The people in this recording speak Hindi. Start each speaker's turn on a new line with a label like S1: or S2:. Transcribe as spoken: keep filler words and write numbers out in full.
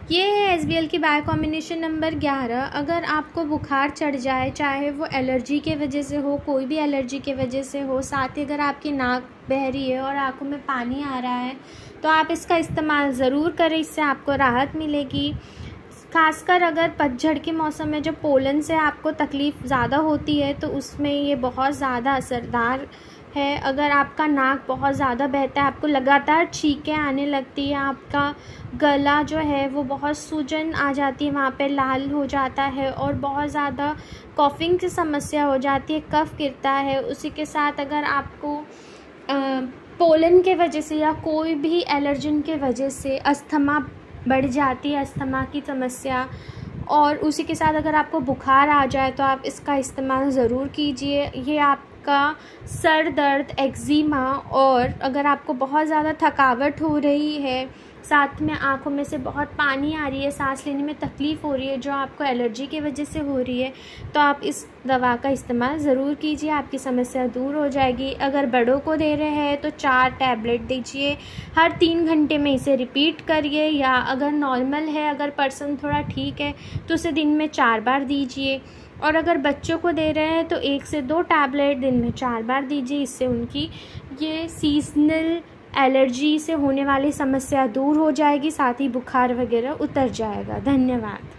S1: ये है एस बी एल की बायो कॉम्बिनेशन नंबर ग्यारह। अगर आपको बुखार चढ़ जाए, चाहे वो एलर्जी के वजह से हो, कोई भी एलर्जी के वजह से हो, साथ ही अगर आपकी नाक बह रही है और आंखों में पानी आ रहा है, तो आप इसका इस्तेमाल ज़रूर करें, इससे आपको राहत मिलेगी। खासकर अगर पतझड़ के मौसम में जब पोलन से आपको तकलीफ़ ज़्यादा होती है तो उसमें ये बहुत ज़्यादा असरदार है। अगर आपका नाक बहुत ज़्यादा बहता है, आपको लगातार छींकें आने लगती है, आपका गला जो है वो बहुत सूजन आ जाती है, वहाँ पे लाल हो जाता है और बहुत ज़्यादा कॉफिंग की समस्या हो जाती है, कफ गिरता है, उसी के साथ अगर आपको आ, पोलन के वजह से या कोई भी एलर्जन के वजह से अस्थमा बढ़ जाती है, अस्थमा की समस्या, और उसी के साथ अगर आपको बुखार आ जाए तो आप इसका इस्तेमाल ज़रूर कीजिए। ये आपका सर दर्द, एक्जिमा, और अगर आपको बहुत ज़्यादा थकावट हो रही है, साथ में आँखों में से बहुत पानी आ रही है, सांस लेने में तकलीफ़ हो रही है जो आपको एलर्जी की वजह से हो रही है, तो आप इस दवा का इस्तेमाल ज़रूर कीजिए, आपकी समस्या दूर हो जाएगी। अगर बड़ों को दे रहे हैं तो चार टैबलेट दीजिए, हर तीन घंटे में इसे रिपीट करिए, या अगर नॉर्मल है, अगर पर्सन थोड़ा ठीक है तो उसे दिन में चार बार दीजिए। और अगर बच्चों को दे रहे हैं तो एक से दो टैबलेट दिन में चार बार दीजिए, इससे उनकी ये सीजनल एलर्जी से होने वाली समस्या दूर हो जाएगी, साथ ही बुखार वगैरह उतर जाएगा। धन्यवाद।